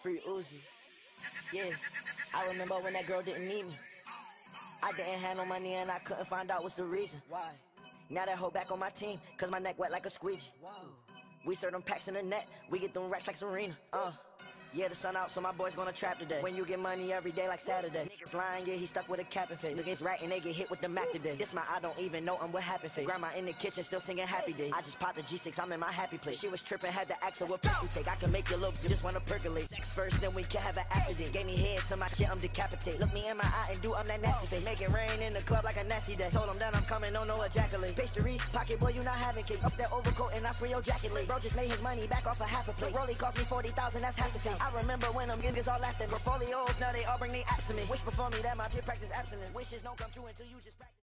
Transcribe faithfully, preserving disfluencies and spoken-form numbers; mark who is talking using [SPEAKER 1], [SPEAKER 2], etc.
[SPEAKER 1] Free Uzi. Yeah, I remember when that girl didn't need me. I didn't have no money and I couldn't find out what's the reason. Why? Now that hoe back on my team, cause my neck wet like a squeegee. Wow. We serve them packs in the net, we get them racks like Serena. Uh. Yeah, the sun out, so my boy's gonna trap today. When you get money every day like Saturday. Niggas lying, yeah, he stuck with a cap and face. Niggas right and they get hit with the Mac today. This my I don't even know I'm with happy face. Grandma in the kitchen still singing happy days. I just popped the G six, I'm in my happy place. She was tripping, had to ask her what pick you take. I can make you look, just wanna percolate. Sex first, then we can have an accident. Gave me head to my shit, I'm decapitate. Look me in my eye and do I'm that nasty face. Make it rain in the club like a nasty day. Told him that I'm coming, no no ejaculate. Pastry, pocket boy, you not having cake. Up that overcoat and I swear your jacket late. Bro just made his money back off a half a plate. Rolly cost me forty thousand, that's half the face. I remember when I'm niggas all laughing. Portfolios, now they all bring they apps to me. Wish before me that my peer practice abstinence. Wishes don't come true until you just practice.